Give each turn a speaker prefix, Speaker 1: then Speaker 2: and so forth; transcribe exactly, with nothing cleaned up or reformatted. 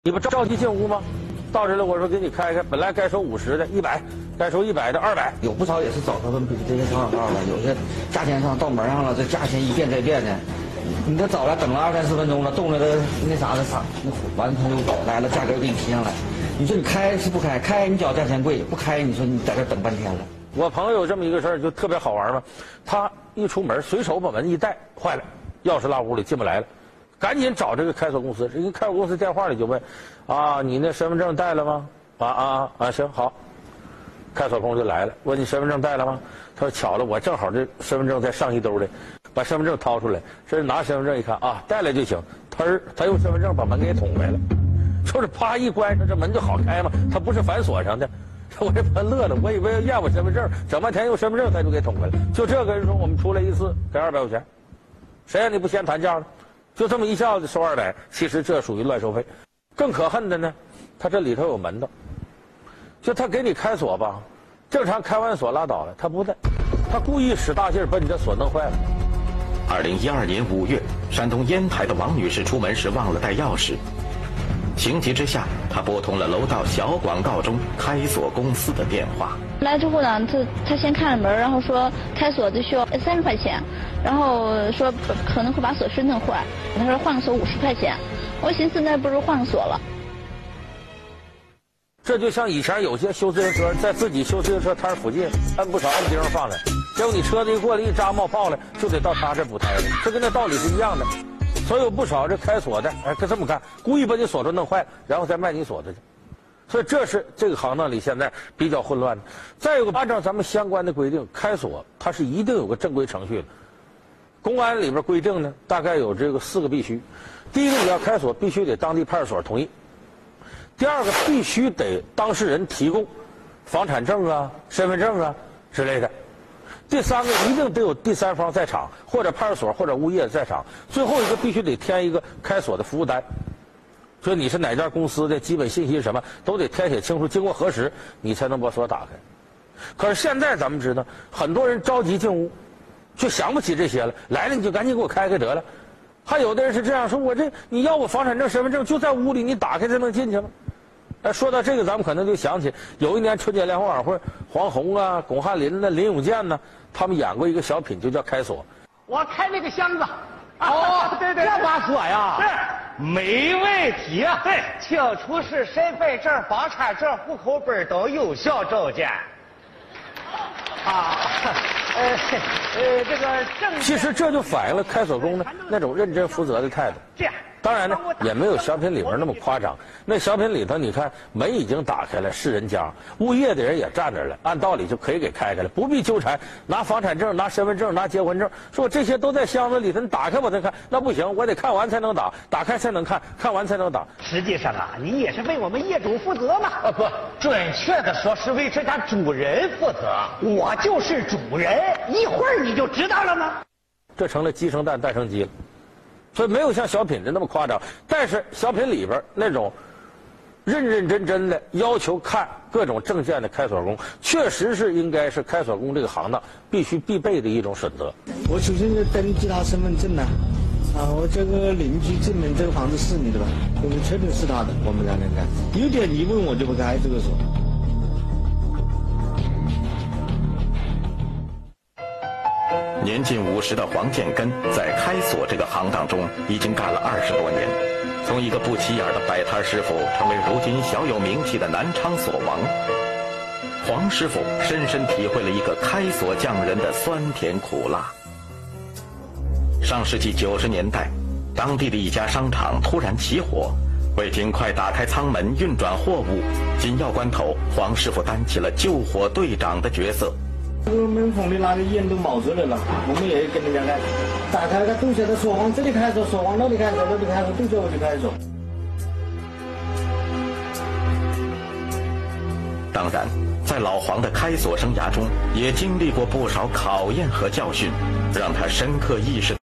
Speaker 1: 你不着急进屋吗？到这了，我说给你开开，本来该收五十的，一百，该收一百的，二百。
Speaker 2: 有不少也是找他们这些小广告了，有些价钱上到门上了，这价钱一变再变的。你这早了，等了二三十分钟了，冻了的那啥的啥，那完他就来了，价格给你提上来。你说你开是不开？开你缴价钱贵，不开你说你在这等半天了。
Speaker 1: 我朋友有这么一个事儿，就特别好玩嘛。他一出门，随手把门一带，坏了，钥匙落屋里进不来了。赶紧找这个开锁公司，这个开锁公司电话里就问，啊，你那身份证带了吗？啊啊啊，行好，开锁工就来了，问你身份证带了吗？他说巧了，我正好这身份证在上衣兜里，把身份证掏出来，这拿身份证一看啊，带来就行，他他用身份证把门给捅开了，说是啪一关上，这门就好开嘛，他不是反锁上的。我这朋友乐了，我以为要验我身份证，整半天用身份证他就给捅开了。就这个人说我们出来一次给二百块钱，谁让你不先谈价呢？就这么一下子收二百，其实这属于乱收费。更可恨的呢，他这里头有门道，就他给你开锁吧，正常开完锁拉倒了，他不带，他故意使大劲把你这锁弄坏了。
Speaker 3: 二零一二年五月，山东烟台的王女士出门时忘了带钥匙，情急之下，她拨通了楼道小广告中开锁公司的电话。
Speaker 4: 来之后呢，他他先看了门，然后说开锁就需要三十块钱，然后说可能会把锁匙弄坏，他说换个锁五十块钱，我寻思那不如换个锁了。
Speaker 1: 这就像以前有些修自行车，在自己修自行车摊附近摁不少摁钉放着，结果你车子一过来一扎冒泡了，就得到他这补胎的，这跟那道理是一样的。所以有不少这开锁的，哎，可这么干，故意把你锁头弄坏，然后再卖你锁子去。所以这是这个行当里现在比较混乱的。再有个，按照咱们相关的规定，开锁它是一定有个正规程序的。公安里边规定呢，大概有这个四个必须。第一个，你要开锁必须得当地派出所同意；第二个，必须得当事人提供房产证啊、身份证啊之类的；第三个，一定得有第三方在场，或者派出所或者物业在场；最后一个，必须得填一个开锁的服务单。说你是哪家公司的基本信息什么都得填写清楚，经过核实你才能把锁打开。可是现在咱们知道，很多人着急进屋，就想不起这些了，来了你就赶紧给我开开得了。还有的人是这样说，我这你要我房产证身份证就在屋里，你打开才能进去吗？哎，说到这个咱们可能就想起有一年春节联欢晚会，黄宏啊、巩汉林呢、林永健呢，他们演过一个小品就叫开锁。
Speaker 5: 我开那个箱子。
Speaker 6: 哦，
Speaker 5: 对对，
Speaker 6: 这把锁呀，
Speaker 5: 是
Speaker 6: 没问题啊。
Speaker 5: 对，清楚是身份证、房产证、户口本等有效证件。啊，呃呃，这个证。
Speaker 1: 其实这就反映了开锁工呢那种认真负责的态度。
Speaker 5: 这样。
Speaker 1: 当然呢，也没有小品里边那么夸张。那小品里头，你看门已经打开了，是人家，物业的人也站着了，按道理就可以给开开了，不必纠缠，拿房产证、拿身份证、拿结婚证，说这些都在箱子里头，你打开我再看，那不行，我得看完才能打，打开才能看，看完才能打。
Speaker 5: 实际上啊，你也是为我们业主负责嘛。啊不，准确的说是为这家主人负责。我就是主人，一会儿你就知道了吗？
Speaker 1: 这成了鸡生蛋，蛋生鸡了。所以没有像小品的那么夸张，但是小品里边那种认认真真的要求看各种证件的开锁工，确实是应该是开锁工这个行当必须必备的一种准则。
Speaker 2: 我首先就登记他身份证呢，啊，我这个邻居证明这个房子是你的吧，我们确定是他的，我们才能开。有点疑问我就不开这个锁。
Speaker 3: 年近五十的黄建根在开锁这个行当中已经干了二十多年，从一个不起眼的摆摊师傅成为如今小有名气的南昌锁王。黄师傅深深体会了一个开锁匠人的酸甜苦辣。上世纪九十年代，当地的一家商场突然起火，为尽快打开舱门运转货物，紧要关头，黄师傅担起了救火队长的角色。
Speaker 2: 这个门缝里那个烟都冒出来了，我们也跟人家来打开个都晓得锁往这里开锁，锁往那里开锁，那里开锁，都叫我去开锁。
Speaker 3: 当然，在老黄的开锁生涯中，也经历过不少考验和教训，让他深刻意识到